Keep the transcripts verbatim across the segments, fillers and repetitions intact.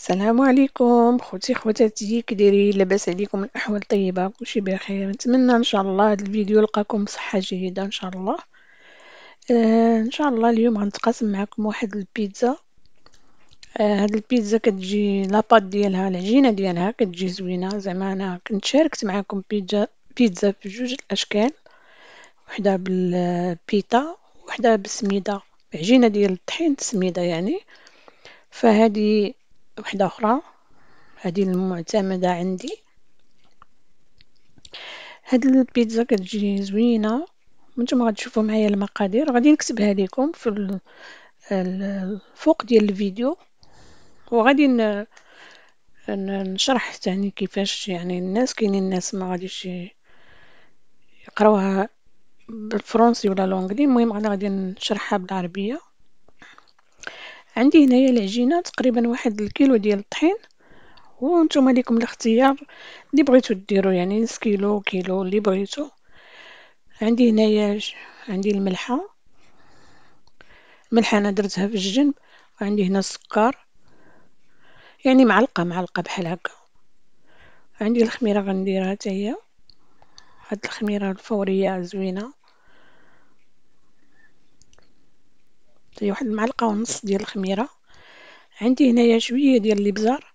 السلام عليكم خوتي خواتاتي، كي دايرين؟ لاباس عليكم؟ الاحوال طيبه؟ كلشي بخير؟ نتمنى ان شاء الله هذا الفيديو يلقاكم بصحه جيده ان شاء الله. آه ان شاء الله اليوم غنتقاسم معكم واحد البيتزا. آه هاد البيتزا كتجي لاباط ديالها، العجينه ديالها كتجي زوينه. زعما انا كنت شاركت معكم بيتزا بيتزا في جوج الاشكال، وحده بالبيتا وحده بالسميده، عجينه ديال الطحين سميده يعني. فهذه وحده اخرى، هذه المعتمده عندي. هاد البيتزا كتجي زوينه، وانتم غتشوفوا معايا المقادير، غادي نكتبها لكم في ال- ال- الفوق ديال الفيديو، وغادي ن- ن- نشرح تاني كيفاش. يعني الناس كاينين الناس ما غاديش ي- يقراوها بالفرنسي ولا لونجلي، المهم انا غادي نشرحها بالعربيه. عندي هنايا العجينه تقريبا واحد الكيلو ديال الطحين، وانتم ليكم الاختيار اللي بغيتو ديروا، يعني نص كيلو كيلو اللي بغيتو. عندي هنايا ج- عندي الملحه، ملح انا درتها في الجنب، وعندي هنا السكر، يعني معلقه معلقه بحال هكا. عندي الخميره غنديرها حتى هي، هاد الخميره الفوريه زوينه، هي واحد المعلقه ونص ديال الخميره. عندي هنايا شويه ديال الابزار،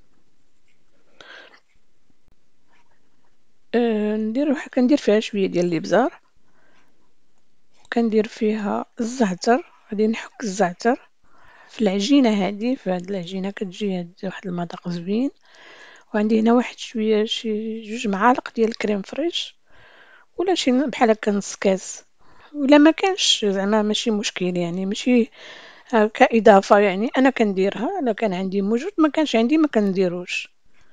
أه ندير كندير فيها شويه ديال الابزار، وكندير فيها الزعتر، غادي نحك الزعتر في العجينه هذه. في هاد العجينه كتجي هاد واحد المذاق زوين. وعندي هنا واحد شويه شي جوج معالق ديال الكريم فريش، ولا شي بحال هكا نص كاس، ولا ما كانش زعما ماشي مشكل، يعني ماشي آه، كإضافة. يعني أنا كنديرها إلا كان عندي موجود، ما كانش عندي ما كنديروش.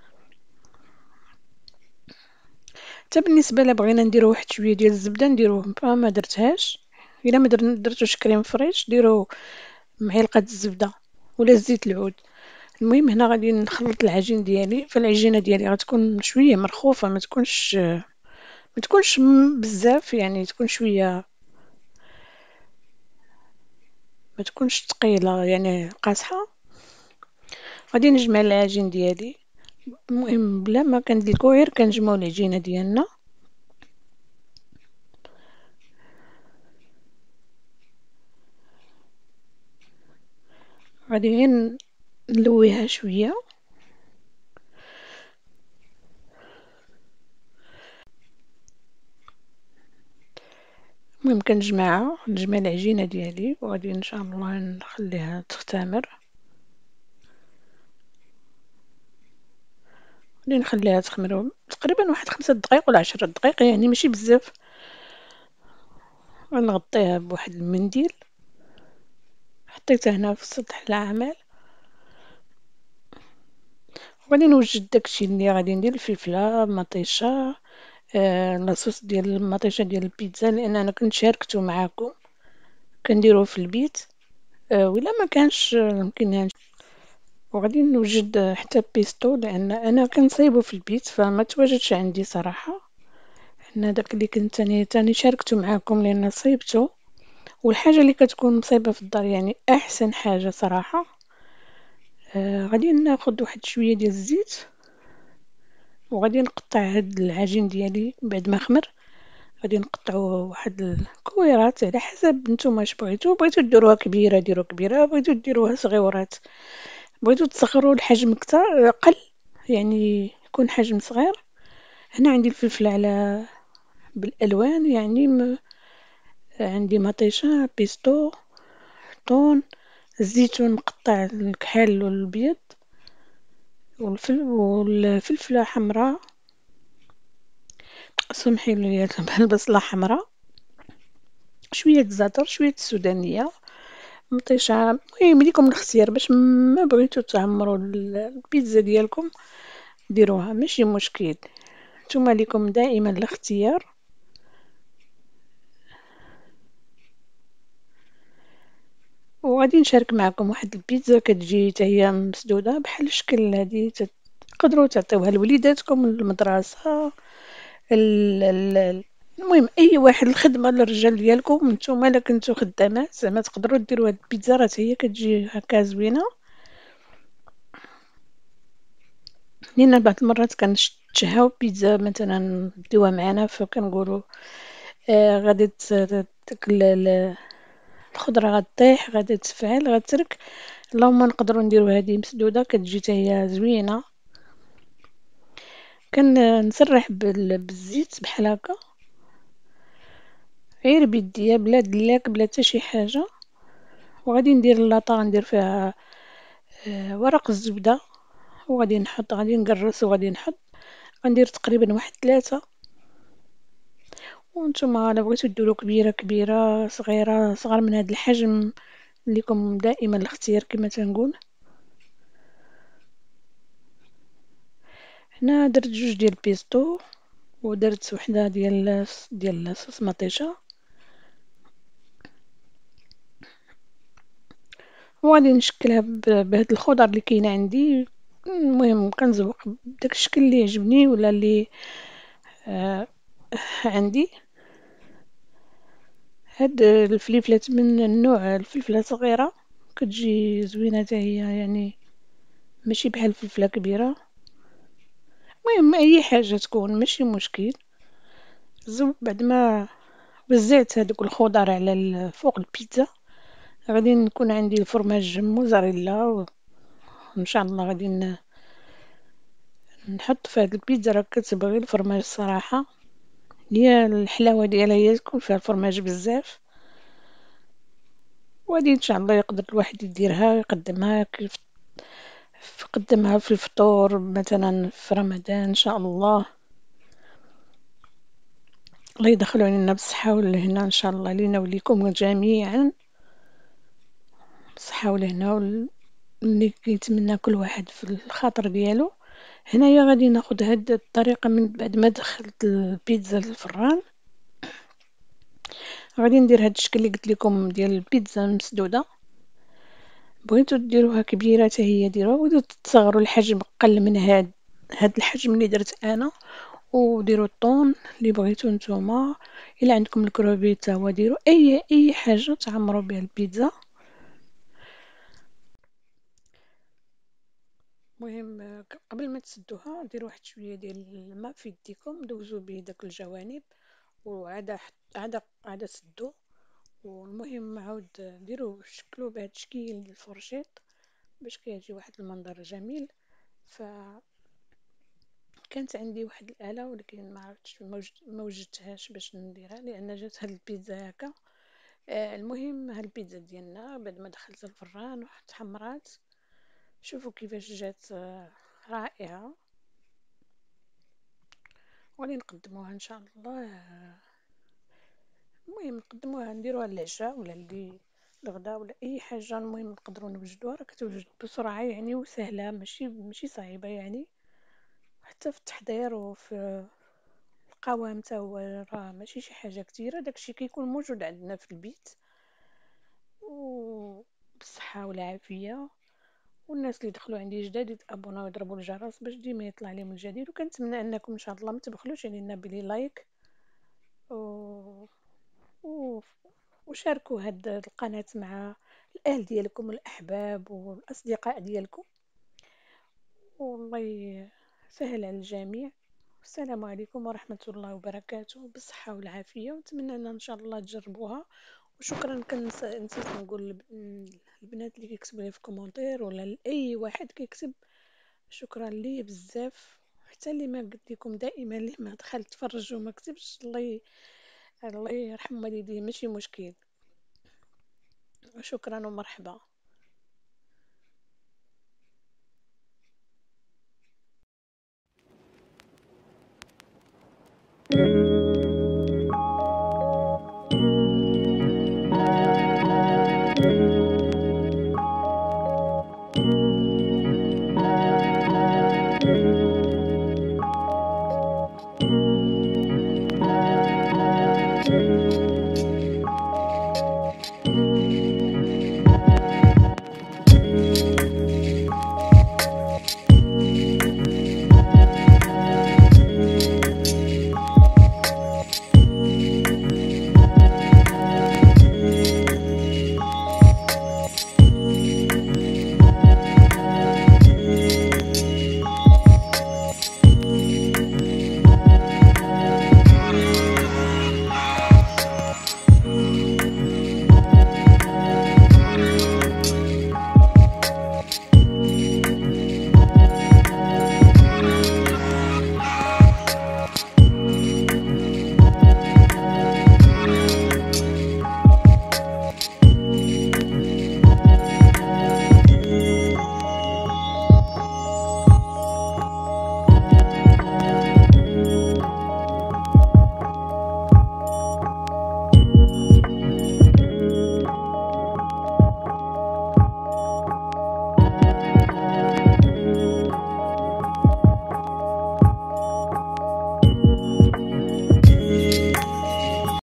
حتى بالنسبة إلا بغينا نديرو واحد شوية ديال الزبدة نديروه، ما درتهاش. إلا ما در- درتوش كريم فريش ديرو معلقة الزبدة ولا زيت العود. المهم هنا غادي نخلط العجين ديالي، فالعجينة ديالي غتكون شوية مرخوفة، ما تكونش ما تكونش م- بزاف، يعني تكون شوية، ما تكونش ثقيلة يعني قاصحة. غادي نجمع العجين ديالي، المهم بلا ما كندلكو، غير كنجمعو العجينة ديالنا. غادي غير نلويها شوية. المهم كنجمعها، نجمع العجينة ديالي، وغادي ان شاء الله نخليها تختمر. غادي نخليها تخمر تقريبا واحد خمسة دقائق ولا عشرة دقائق، يعني ماشي بزاف. غنغطيها بواحد المنديل، حطيتها هنا في سطح العمل. وغادي نوجد داكشي اللي غادي ندير، الفلفله مطيشه، آه لاصوص ديال المطيشه ديال البيتزا، لان انا كنت شاركته معاكم كنديروه في البيت. آه ولا ما كانش آه، يمكن. وغادي نوجد حتى بيستو، لان انا كنصايبو في البيت فما تواجدش عندي صراحه. انا داك اللي كنت تاني تاني شاركته معاكم لان صايبته. والحاجه اللي كتكون مصايبه في الدار يعني احسن حاجه صراحه. آه غادي ناخذ واحد شويه ديال الزيت، وغادي نقطع هاد العجين ديالي بعد ما خمر. غادي نقطعو واحد الكويرات على حسب نتوما اش بغيتو. بغيتو ديروها كبيره ديروا كبيره، بغيتو ديروها صغيورات، بغيتو تصغروا الحجم كتر قل، يعني يكون حجم صغير. هنا عندي الفلفل على بالالوان، يعني م... عندي مطيشه، بيستو، طون، الزيتون مقطع الكحل والابيض، والفل... والفلفله حمراء، سمحي لي البصله حمراء، شويه الزعتر، شويه السودانيه، مطيشه. المهم ليكم الاختيار، باش ما بغيتو تعمروا ال- البيتزا ديالكم ديروها، ماشي مشكل. نتوما ليكم دائما الاختيار. وغادي نشارك معكم واحد البيتزا كتجي حتى هي مسدوده بحال الشكل هادي، تقدروا تعطيوها لوليداتكم المدرسه. ال ال المهم اي واحد، الخدمه للرجال ديالكم نتوما الا كنتو خدامات زعما تقدروا ديروا هاد البيتزا، راه هي كتجي هكا زوينه. لأن بعض المرات كنتشهاو بيتزا مثلا نديوها معانا فكنقولو آه غادي ت- ت- ديك ال- ال- الخضرة غطيح غادي تفعل غترك. اللهم نقدروا نديرو هذه مسدودة كتجي حتى هي زوينة. كنسرح بال- بالزيت بحال هكا غير بيديا بلا دلاك بلا حتى شي حاجة. وغادي ندير اللاطة غندير فيها آه ورق الزبدة وغادي نحط غادي نقرص وغادي نحط غندير تقريبا واحد ثلاثة. وانتم الا بغيتو ديرو كبيرة كبيرة صغيرة صغار من هذا الحجم ليكم دائما الاختيار كما تنقول. هنا درت جوج ديال بيستو ودرت وحده ديال ديال صوص مطيشه وغادي نشكلها ب- بهاد الخضر اللي كاينه عندي. المهم كنزوق بداك الشكل اللي يعجبني ولا اللي آه عندي. هاد الفليفلات من النوع الفلفله صغيره كتجي زوينه حتى هي يعني ماشي بحال الفلفله كبيره. المهم اي حاجه تكون ماشي مشكل. زوق بعد ما وزعت هادوك الخضر على ال- فوق البيتزا غادي نكون عندي الفرماج موزاريلا وان شاء الله غادي ن- نحط في هاد البيتزا. راه كتبغي الفرماج الصراحه هي الحلاوه ديالها هي تكون فيها الفرماج بزاف. وغادي ان شاء الله يقدر الواحد يديرها يقدمها كيف يقدمها في الفطور مثلا في رمضان ان شاء الله. الله يدخلوا علينا بالصحه والهنا ان شاء الله لينا وليكم جميعا بالصحه والهنا وال- اللي كيتمنى كل واحد في الخاطر ديالو. هنايا غادي ناخد هاد الطريقه من بعد ما دخلت البيتزا للفران غادي ندير هاد الشكل اللي قلت لكم ديال البيتزا مسدوده. بغيتو ديروها كبيره حتى هي ديروها بغيتو تصغروا الحجم قل من هاد هاد الحجم اللي درت انا وديروا الطون اللي بغيتو نتوما. الا عندكم الكروبيتا وديروا اي اي حاجه تعمروا بها البيتزا. المهم آه، قبل ما تسدوها ديروا واحد شويه ديال الماء في يديكم دوزوا به داك الجوانب وعاد حط عاد عاد سدوا. والمهم عاود ديروا شكلوا بهذا الشكل ديال الفرشيط باش كيجي واحد المنظر جميل. فكانت عندي واحد الآلة ولكن ما عرفتش ما وجد- ما وجدتهاش باش نديرها لان جات هاد البيتزا هكا. آه المهم هاد البيتزا ديالنا بعد ما دخلت الفران وتحمرات شوفوا كيفاش جات آه رائعة. وغادي نقدموها ان شاء الله آه، المهم نقدموها نديروها للعشاء ولا اللي الغداء ولا اي حاجه. المهم نقدروا نوجدوها راه كتوجد بسرعه يعني وسهله ماشي ماشي صعيبه يعني. حتى في التحضير وفي القوام تا هو راه ماشي شي حاجه كتيره داكشي كيكون موجود عندنا في البيت وبالصحه والعافيه. والناس اللي دخلوا عندي جداد يتابوناو ويضربوا الجرس باش ديما يطلع لهم الجديد. وكنتمنى انكم ان شاء الله ما تبخلوش علينا بلي لايك و... و... وشاركوا هاد القناة مع الأهل ديالكم والأحباب والأصدقاء ديالكم. والله يسهل على الجميع. السلام عليكم ورحمة الله وبركاته بالصحة والعافية ونتمنى أن إن شاء الله تجربوها. وشكرا كان نس- نسيت نقول لب- البنات اللي كيكتبوا لي في كومنتير ولا لأي واحد كيكتب شكرا ليه بزاف. حتى اللي ما قلت لكم دائما اللي ما دخل تفرج وما كتبش الله ي... الله يرحم والديه ماشي مشكل. شكرا ومرحبا.